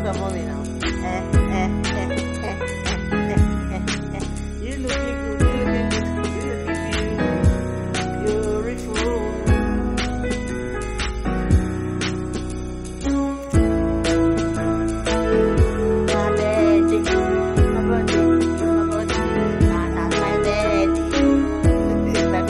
of mommy now. You looking good, you looking good, you looking beautiful. My birthday, my birthday, my birthday, that's my birthday. My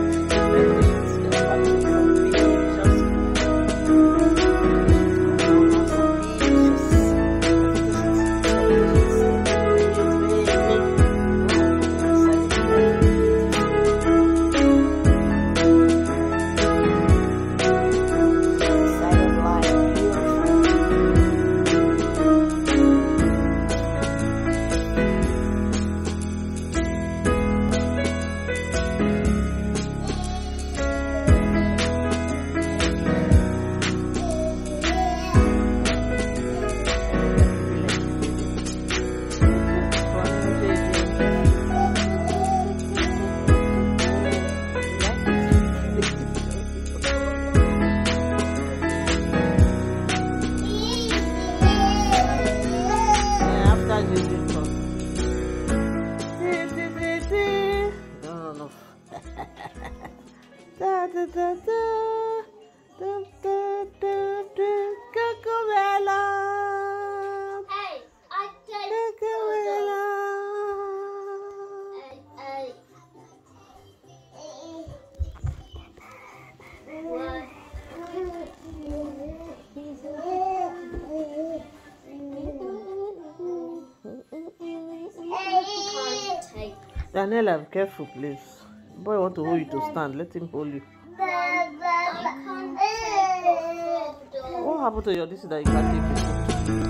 no. Da da da da da da da da Cocomelon. Hey, I take Cocomelon. Hey. What? Can't take. Daniela, be careful, please. Boy, want to hold you to stand. Let him hold you. I can't take the food. What happened to your this that you can't take the food?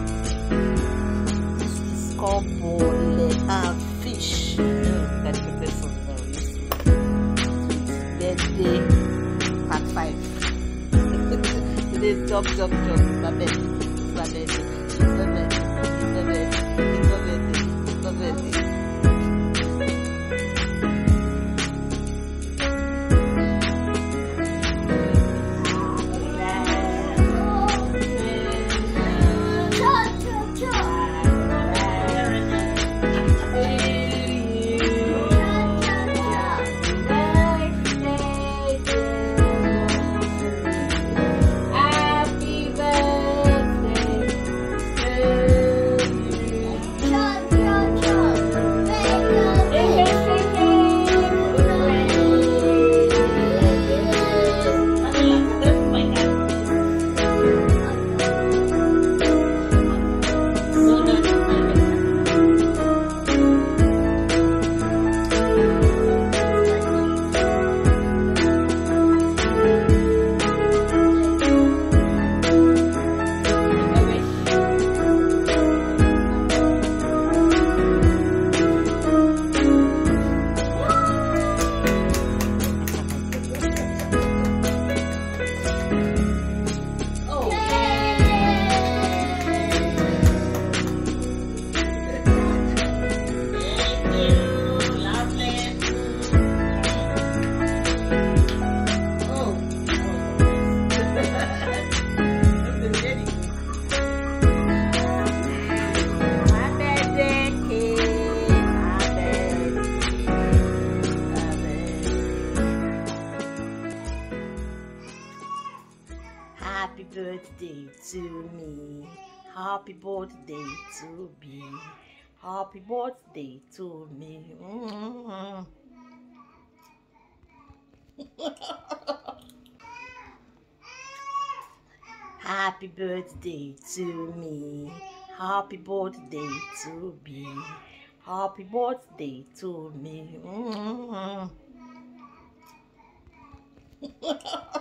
This is called bole and fish. That's the person that we used to. Birthday part 5. Today's jump. It's my birthday. It's my birthday. It's my birthday. It's my birthday. It's my birthday. It's my birthday. Happy birthday to me. Happy birthday to me. Happy birthday to me. Happy birthday to me. Happy birthday to me. Happy birthday to me.